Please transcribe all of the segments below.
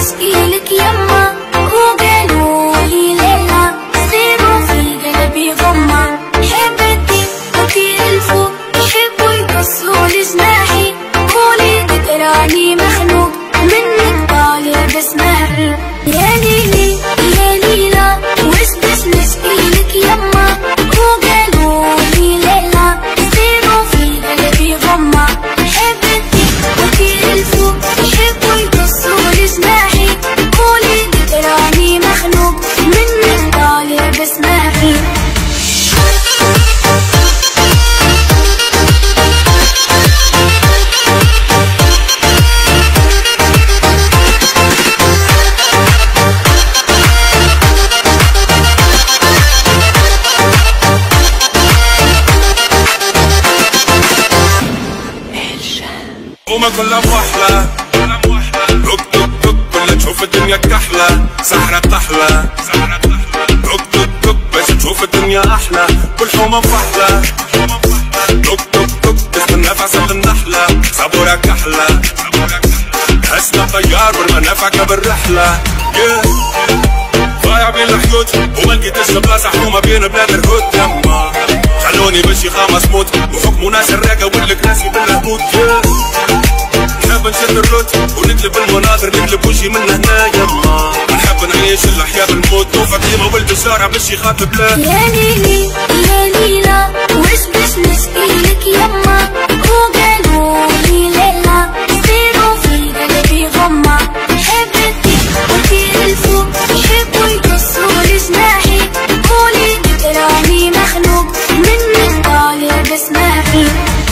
نشكيلك يما وقالوا لي ليلى صيروا في قلبي غمة. حبيتي وكيل الفوق يحبوا يقصوا لجناحي وليدك راني مخنوق منك طالع بسمعي. يا ليلي يا ليلى وش بش نشكيلك يما وقالوا لي ليلى صيروا في قلبي غمة. حبيتي وكيل الفوق يحبوا يقصوا لجناحي وليدك راني مخنوق منك طالع بسمعي. وما كلها بوحلة توك توك توك كلها تشوف الدنيا كحلة سحرة تحلى توك توك توك باش تشوف الدنيا أحلى كل حومة بوحلة توك توك توك تستنى في عسل النحلة صبورة كحلة هسنا طيار والمنافعك بالرحلة ضايع بين الحيوت وما لقيتش بلاصة حومة بين بلاد الهود يما خلوني باش يخامس موت وحكموا ناس الراقة ولك ناسي بالهبوط نحب نشد الروت ونقلب المناظر نقلب وجهي من هنا يما نحب نعيش الأحياء بالموت وفاطمة ولد الشارع باش يخاطب له. يا ليلي يا ليلى وش باش نشكيلك يما وقالوا لي ليلى صيروا في قلبي غمة. حبيتي وكيل الفوق يحبوا يقصوا لجناحي وليدك راني مخنوق منك طالع بسمعي.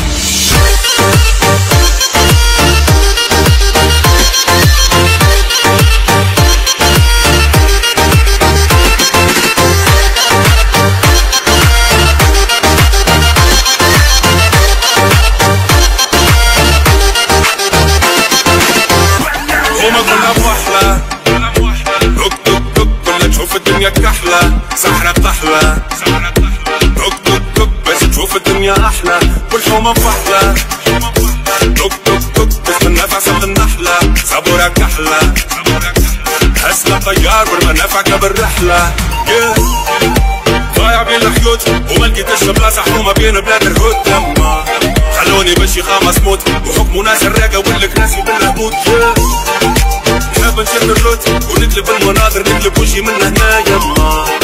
الدنيا كحلة سحرة تحلى توك توك توك باش تشوف الدنيا أحلى كل حومة بوحدة توك توك توك تستنى في عسل النحلة صبورة كحلة هسنا طيار والمنافعك بالرحلة ضايع بين الحيوت وما لقيتش بلاصة حومة بين بلاد الهود يما خلوني باش يخامس موت وحكموا ناس الراقة ولك ناسي بالهبوط نحب نشد الروت ونقلب المناظر نقلب وجهي من هنا يما